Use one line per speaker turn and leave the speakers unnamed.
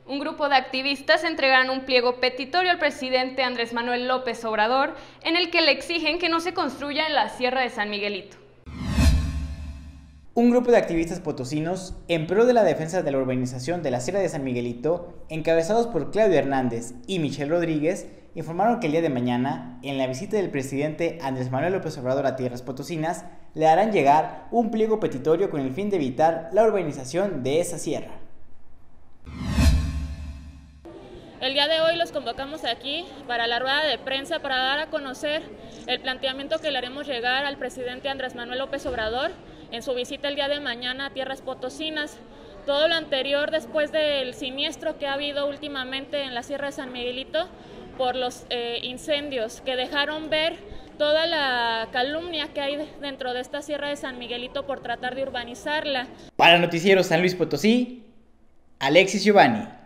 Un grupo de activistas entregaron un pliego petitorio al presidente Andrés Manuel López Obrador en el que le exigen que no se construya en la Sierra de San Miguelito.
Un grupo de activistas potosinos en pro de la defensa de la urbanización de la Sierra de San Miguelito, encabezados por Claudio Hernández y Michelle Rodríguez, informaron que el día de mañana, en la visita del presidente Andrés Manuel López Obrador a tierras potosinas, le harán llegar un pliego petitorio con el fin de evitar la urbanización de esa sierra.
El día de hoy los convocamos aquí para la rueda de prensa para dar a conocer el planteamiento que le haremos llegar al presidente Andrés Manuel López Obrador en su visita el día de mañana a tierras potosinas. Todo lo anterior después del siniestro que ha habido últimamente en la Sierra de San Miguelito por los incendios que dejaron ver toda la calumnia que hay dentro de esta Sierra de San Miguelito por tratar de urbanizarla.
Para Noticiero San Luis Potosí, Alexis Giovanni.